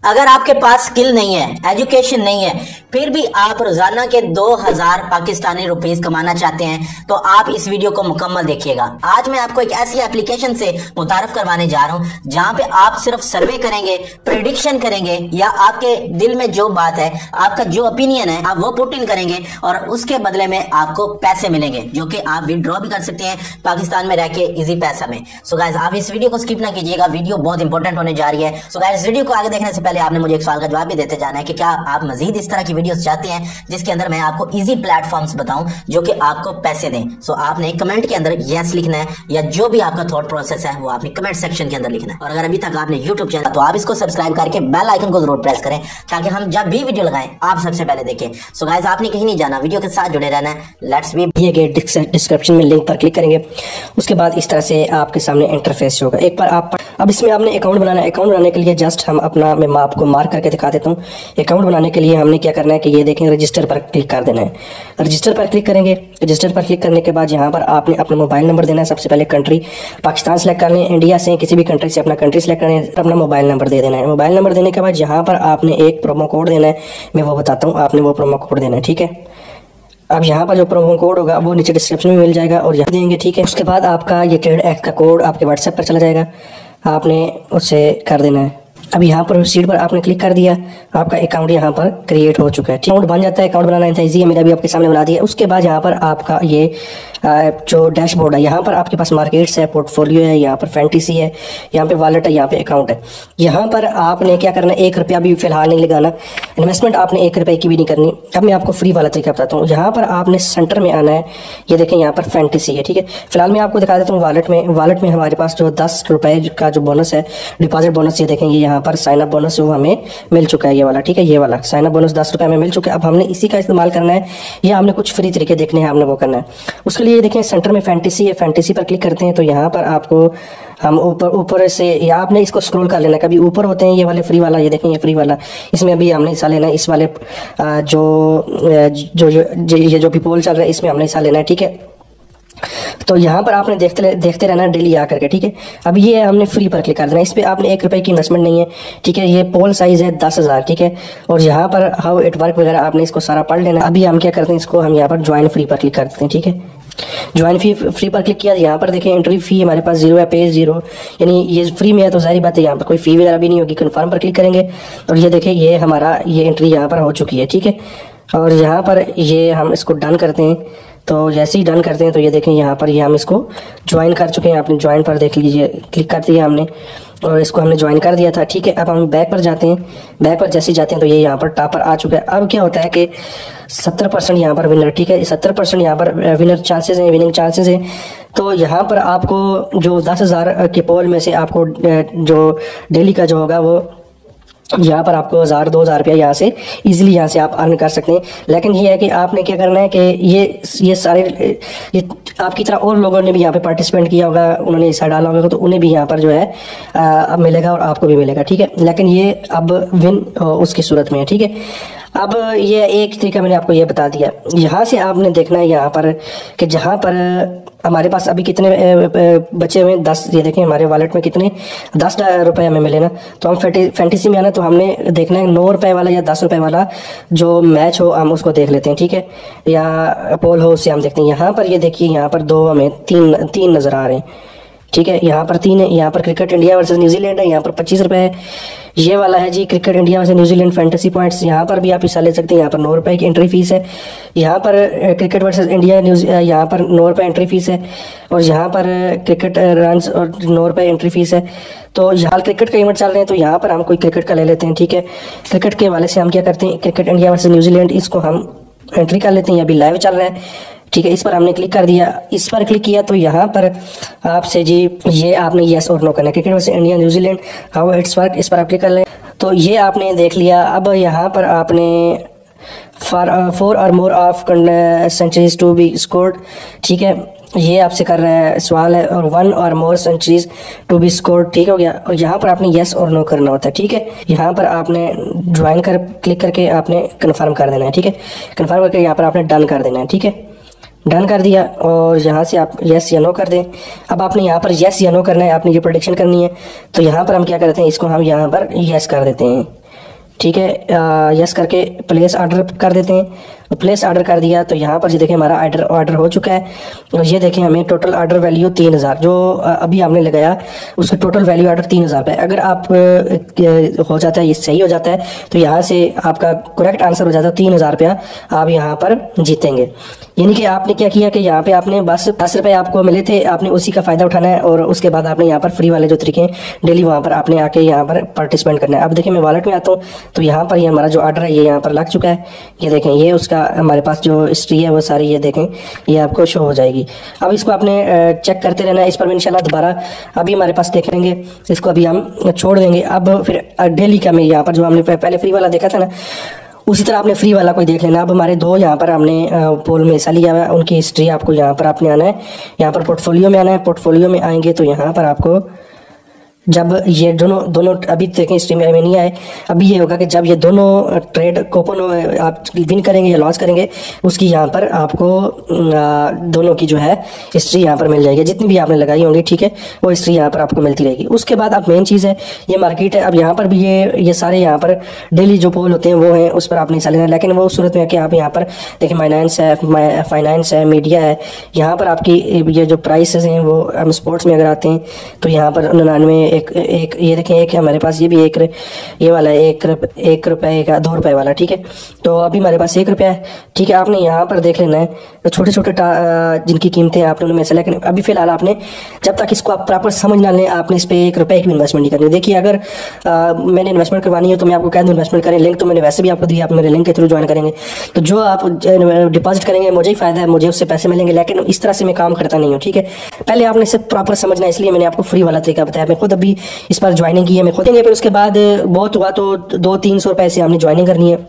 अगर आपके पास स्किल नहीं है, एजुकेशन नहीं है, फिर भी आप रोजाना के 2000 पाकिस्तानी रुपीस कमाना चाहते हैं तो आप इस वीडियो को मुकम्मल देखिएगा। आज मैं आपको एक ऐसी एप्लीकेशन से मुतारफ करवाने जा रहा हूं जहां पे आप सिर्फ सर्वे करेंगे, प्रेडिक्शन करेंगे या आपके दिल में जो बात है, आपका जो ओपिनियन है, आप वो पुट इन करेंगे और उसके बदले में आपको पैसे मिलेंगे जो कि आप विड्रॉ भी कर सकते हैं पाकिस्तान में रह के इजी पैसा में। सो गाइस, आप इस वीडियो को स्किप ना कीजिएगा, वीडियो बहुत इंपॉर्टेंट होने जा रही है। सो गाइस, इस वीडियो को आगे देखने से पहले आपने मुझे एक सवाल का जवाब भी देते जाना है कि क्या आप मजीद इस तरह की वीडियोस चाहते हैं जिसके अंदर मैं आपको इजी प्लेटफॉर्म्स बताऊं जो कि आपको पैसे दें। सो आपने कमेंट के अंदर यस लिखना है या जो भी आपका थॉट प्रोसेस है वो आपने कमेंट सेक्शन के अंदर लिखना है। और अगर अभी तक आपने यूट्यूब चैनल तो आप इसको सब्सक्राइब करके बेल आइकन को जरूर प्रेस करें ताकि हम जब भी वीडियो लगाएं आप सबसे पहले देखें। सो गाइस, आपने कहीं नहीं जाना, वीडियो के साथ जुड़े रहना है। Let's be. दिए गए डिस्क्रिप्शन में लिंक पर क्लिक करेंगे, उसके बाद इस तरह से आपके सामने इंटरफेस होगा। एक बार आप अब इसमें आपने अकाउंट बनाना है। अकाउंट बनाने के लिए जस्ट हम अपना मैं आपको मार्क करके दिखा देता हूँ। अकाउंट बनाने के लिए हमने क्या करना है कि ये देखें, रजिस्टर पर क्लिक कर देना है। रजिस्टर पर क्लिक करेंगे। रजिस्टर पर क्लिक करने के बाद यहाँ पर आपने अपना मोबाइल नंबर देना है। सबसे पहले कंट्री पाकिस्तान सेलेक्ट कर लें, इंडिया से किसी भी कंट्री से अपना कंट्री सेलेक्ट करें, अपना मोबाइल नंबर दे देना है। मोबाइल नंबर देने के बाद यहाँ पर आपने एक प्रोमो कोड देना है, मैं वो बताता हूँ। आपने वो प्रोमो कोड देना है, ठीक है। अब यहाँ पर जो प्रोमो कोड होगा वो नीचे डिस्क्रिप्शन में मिल जाएगा और यहाँ देंगे, ठीक है। उसके बाद आपका ये ट्रेड एक्ट का कोड आपके व्हाट्सएप पर चला जाएगा, आपने उससे कर देना है। अब यहाँ पर सीट पर आपने क्लिक कर दिया, आपका अकाउंट यहाँ पर क्रिएट हो चुका है। अकाउंट बन जाता है। अकाउंट बनाना ईजी है, मेरा भी आपके सामने बना दिया। उसके बाद यहाँ पर आपका ये जो डैशबोर्ड है, यहाँ पर आपके पास मार्केट्स है, पोर्टफोलियो है, यहाँ पर फैंटेसी है, यहाँ पे वॉलेट है, यहाँ पे अकाउंट है। यहाँ पर आपने क्या करना है, 1 रुपया भी फिलहाल नहीं लगाना। इन्वेस्टमेंट आपने 1 रुपये की भी नहीं करनी। अब मैं आपको फ्री वाला तरीका बताता हूँ। यहाँ पर आपने सेंटर में आना है, ये देखें यहाँ पर फैंटेसी है, ठीक है। फिलहाल मैं आपको दिखा देता हूँ वॉलेट में। वॉलेट में हमारे पास जो 10 रुपये का जो बोनस है, डिपॉजिट बोनस, ये देखेंगे यहाँ पर साइन अप बोनस वो हमें मिल चुका है, ये वाला, ठीक है। ये वाला साइन अप बोनस 10 रुपये में मिल चुका है। अब हमने इसी का इस्तेमाल करना है या हमने कुछ फ्री तरीके देखने हैं, हमने वो करना है। उसके लिए देखें सेंटर में फैंटेसी है, फैंटेसी पर क्लिक करते हैं तो यहाँ पर आपको हम ऊपर से या आपने इसको स्क्रॉल कर लेना। कभी ऊपर होते हैं ये वाले फ्री वाला, ये देखें ये फ्री वाला, इसमें अभी हमने हिस्सा लेना है। इस वाले ये जो भी पोल चल रहा है इसमें हमने हिस्सा लेना है, ठीक है। तो यहाँ पर आपने देखते रहना डेली आ करके, ठीक है। अब ये हमने फ्री पर क्लिक कर देना। इस पर आपने 1 रुपये की इन्वेस्टमेंट नहीं है, ठीक है। ये पोल साइज है 10,000, ठीक है। और यहाँ पर हाउ इट वर्क वगैरह आपने इसको सारा पढ़ लेना। अभी हम क्या करते हैं, इसको हम यहाँ पर ज्वाइन फ्री पर क्लिक कर देते हैं, ठीक है। ज्वाइन फ्री पर क्लिक किया, यहाँ पर देखें एंट्री फी हमारे पास 0 है, पेज 0, यानी ये फ्री में है तो सारी बात है, यहाँ पर कोई फी वगैरह भी नहीं होगी। कन्फर्म पर क्लिक करेंगे और ये देखें ये हमारा ये एंट्री यहाँ पर हो चुकी है, ठीक है। और यहाँ पर ये हम इसको डन करते हैं। तो जैसे ही डन करते हैं तो ये देखें यहाँ पर ये हम इसको ज्वाइन कर चुके हैं। आपने ज्वाइन पर देख लीजिए, क्लिक कर दिया हमने और इसको हमने ज्वाइन कर दिया था, ठीक है। अब हम बैक पर जाते हैं। बैक पर जैसे ही जाते हैं तो ये यहाँ पर टॉप पर आ चुका है। अब क्या होता है कि 70% यहाँ पर विनर, ठीक है। 70% यहाँ पर विनर चांसेस हैं, विनिंग चांसेस हैं। तो यहाँ पर आपको जो 10,000 के पोल में से आपको जो डेली का जो होगा वो यहाँ पर आपको 1,000-2,000 रुपया यहाँ से इजीली यहाँ से आप अर्न कर सकते हैं। लेकिन ये है कि आपने क्या करना है कि ये सारे ये आपकी तरह और लोगों ने भी यहाँ पे पार्टिसिपेट किया होगा, उन्होंने हिस्सा डाला होगा तो उन्हें भी यहाँ पर जो है अब मिलेगा और आपको भी मिलेगा, ठीक है। लेकिन ये अब विन उसकी सूरत में है, ठीक है। अब ये एक तरीका मैंने आपको ये बता दिया। यहाँ से आपने देखना है यहाँ पर कि जहाँ पर हमारे पास अभी कितने बचे हुए हैं, 10, ये देखें हमारे वॉलेट में कितने 10 रुपये हमें मिले ना। तो हम फैंटेसी में आना तो हमने देखना है 9 रुपये वाला या 10 रुपये वाला जो मैच हो हम उसको देख लेते हैं, ठीक है। या पोल हो उससे हम देखते हैं। यहाँ पर ये देखिए यहाँ पर 2 हमें 3 नज़र आ रहे हैं, ठीक है। यहाँ पर 3 है। यहाँ पर क्रिकेट इंडिया वर्सेस न्यूजीलैंड है, यहाँ पर 25 रुपये है। ये वाला है जी cricket India versus New Zealand fantasy points, यहाँ पर भी आप हिस्सा ले सकते हैं। यहाँ पर 9 रुपये की एंट्री फीस है। यहाँ पर क्रिकेट वर्सेस इंडिया यहाँ पर 9 रुपये एंट्री फीस है। और यहाँ पर क्रिकेट रन्स और 9 रुपये एंट्री फीस है। तो यहाँ क्रिकेट का इवेंट चल रहे हैं तो यहाँ पर हम कोई क्रिकेट का ले लेते हैं, ठीक है। क्रिकेट के वाले से हम क्या करते हैं, क्रिकेट इंडिया वर्सेस न्यूजीलैंड, इसको हम एंट्री कर लेते हैं। अभी लाइव चल रहा है, ठीक है। इस पर हमने क्लिक कर दिया। इस पर क्लिक किया तो यहाँ पर आपसे जी ये आपने यस और नो करना है। Cricket versus India New Zealand how it's work, इस पर आप क्लिक कर लें तो ये आपने देख लिया। अब यहाँ पर आपने 4 और more of centuries to be scored, ठीक है। ये आपसे कर रहा है सवाल है। और 1 और more centuries to be scored, ठीक हो गया। और यहाँ पर आपने यस और नो करना होता है, ठीक है। यहाँ पर आपने ज्वाइन कर क्लिक करके आपने कन्फर्म कर देना है, ठीक है। कन्फर्म करके यहाँ पर आपने डन कर देना है, ठीक है। डन कर दिया और यहाँ से आप यस या नो कर दें। अब आपने यहाँ पर यस या नो करना है, आपने ये प्रेडिक्शन करनी है। तो यहाँ पर हम क्या करते हैं, इसको हम यहाँ पर यस कर देते हैं, ठीक है, यस करके प्लेस ऑर्डर कर देते हैं। प्लेस ऑर्डर कर दिया तो यहाँ पर जी देखें हमारा ऑर्डर हो चुका है। और ये देखें हमें टोटल ऑर्डर वैल्यू 3000 जो अभी हमने लगाया उसका टोटल वैल्यू ऑर्डर 3000 रुपये। अगर आप हो जाता है ये सही हो जाता है तो यहाँ से आपका करेक्ट आंसर हो जाता है 3000 रुपया आप यहाँ पर जीतेंगे। यानी कि आपने क्या किया कि यहाँ पे आपने बस 10 रुपये आपको मिले थे, आपने उसी का फ़ायदा उठाना है और उसके बाद आपने यहाँ पर फ्री वाले जो तरीके हैं डेली वहाँ पर आपने आके यहाँ पर पार्टिसिपेट करना है। अब देखिए मैं वॉलेट में आता हूँ तो यहाँ पर ये हमारा जो ऑर्डर है ये यहाँ पर लग चुका है। ये देखें ये उसका हमारे पास जो हिस्ट्री है वो सारी ये देखें ये आपको शो हो जाएगी। अब इसको आपने चेक करते रहना है। इस पर भी इंशाल्लाह दोबारा अभी हमारे पास देख लेंगे, इसको अभी हम छोड़ देंगे। अब फिर डेली का मैं यहाँ पर जो हमने पहले फ्री वाला देखा था ना उसी तरह आपने फ्री वाला कोई देख लेना। अब हमारे दो यहाँ पर हमने पोल में हिस्सा लिया हुआ है, उनकी हिस्ट्री आपको यहाँ पर आपने आना है, यहाँ पर पोर्टफोलियो में आना है। पोर्टफोलियो में आएंगे तो यहाँ पर आपको जब ये दोनों अभी देखें स्ट्रीम में नहीं आए, अभी ये होगा कि जब ये दोनों ट्रेड कूपन आप विन करेंगे या लॉस करेंगे उसकी यहाँ पर आपको दोनों की जो है हिस्ट्री यहाँ पर मिल जाएगी, जितनी भी आपने लगाई होंगी। ठीक है, वो हिस्ट्री यहाँ पर आपको मिलती रहेगी। उसके बाद अब मेन चीज़ है ये मार्केट है। अब यहाँ पर भी ये सारे यहाँ पर डेली जो पोल होते हैं वो हैं, उस पर आपने हिस्सा लेना है। लेकिन वो सूरत में कि आप यहाँ पर देखिए फाइनेंस है, मीडिया है, यहाँ पर आपकी ये जो प्राइसेस हैं वो हम स्पोर्ट्स में अगर आते हैं तो यहाँ पर 99 एक ये देखें एक हमारे पास ये भी ये वाला है 1 रुपये का 2 रुपये वाला। ठीक है, तो अभी हमारे पास 1 रुपया है। ठीक है, आपने यहाँ पर देख लेना है तो छोटे छोटे जिनकी कीमतें आपने उनमें से, लेकिन अभी फिलहाल आपने जब तक इसको आप प्रॉपर समझ ना लें आपने इस पर 1 रुपये की भी इन्वेस्टमेंट नहीं करनी। देखिए अगर मैंने इन्वेस्टमेंट करवानी है तो मैं आपको कह दूँ इन्वेस्टमेंट करें, लिंक तो मैंने वैसे भी आपको दिया, आप मेरे लिंक के थ्रू ज्वाइन करेंगे तो जो आप डिपॉजिट करेंगे मुझे ही फायदा है, मुझे उससे पैसे मिलेंगे। लेकिन इस तरह से मैं काम करता नहीं हूँ। ठीक है, पहले आपने इसे प्रॉपर समझना, इसलिए मैंने आपको फ्री वाला तरीका बताया। मैं खुद अभी इस पर ज्वाइनिंग की है, मैं खुद देंगे। फिर उसके बाद बहुत हुआ तो 200-300 रुपए से हमने ज्वाइनिंग करनी है,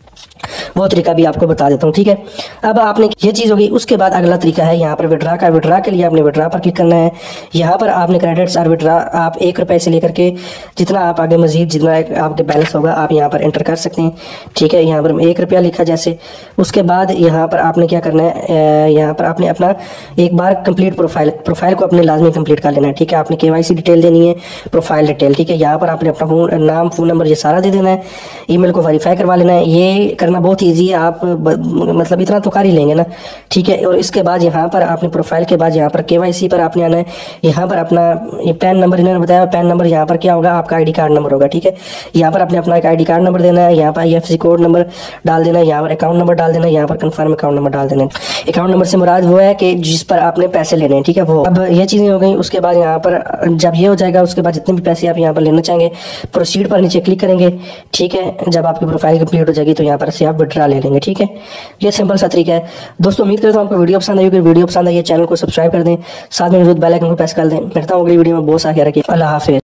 वो तरीका भी आपको बता देता हूँ। ठीक है, अब आपने ये चीज़ होगी। उसके बाद अगला तरीका है यहाँ पर विड्रा का। विड्रा के लिए आपने विड्रा पर क्लिक करना है। यहाँ पर आपने क्रेडिट्स और विड्रा आप 1 रुपये से लेकर के जितना आप आगे मजीद जितना आपके बैलेंस होगा आप यहाँ पर एंटर कर सकते हैं। ठीक है, यहाँ पर 1 रुपया लिखा जैसे। उसके बाद यहाँ पर आपने क्या करना है, यहाँ पर आपने अपना एक बार कंप्लीट प्रोफाइल को अपने लाजमी कंप्लीट कर लेना है। ठीक है, आपने KYC डिटेल देनी है, प्रोफाइल डिटेल। ठीक है, यहाँ पर आपने अपना नाम, फ़ोन नंबर ये सारा दे देना है, ईमेल को वेरीफाई करवा लेना है। ये करना बहुत ईजी है, आप मतलब इतना तो कर ही लेंगे ना। ठीक है, और इसके बाद यहाँ पर आपने प्रोफाइल के बाद यहाँ पर KYC पर आपने आना है। यहाँ पर अपना ये पैन नंबर इन्होंने बताया, पैन नंबर यहाँ पर क्या होगा आपका ID कार्ड नंबर होगा। ठीक है, यहाँ पर आपने अपना एक ID कार्ड नंबर देना है, यहाँ पर IFSC कोड नंबर डाल देना है, यहाँ पर अकाउंट नंबर डाल देना है, यहाँ पर कन्फर्म अकाउंट नंबर डाल देना है। अकाउंट नंबर से मुराद वो है कि जिस पर आपने पैसे लेने हैं। ठीक है, वो अब ये चीज़ें हो गई। उसके बाद यहाँ पर जब ये हो जाएगा उसके बाद जितने भी पैसे आप यहाँ पर लेना चाहेंगे प्रोसीड पर नीचे क्लिक करेंगे। ठीक है, जब आपकी प्रोफाइल कंप्लीट हो जाएगी तो यहाँ पर से आप विड्रा ले लेंगे। ठीक है, ये सिंपल सा तरीका है। दोस्तों उम्मीद करता हूँ आपको वीडियो पसंद आई होगी। वीडियो पसंद आई है चैनल को सब्सक्राइब कर दें, साथ में बेल आइकन को प्रेस कर दें। मिलता हूँ अगली वीडियो में। बहुत सारा ख्याल रखिए। अल्लाह हाफिज़।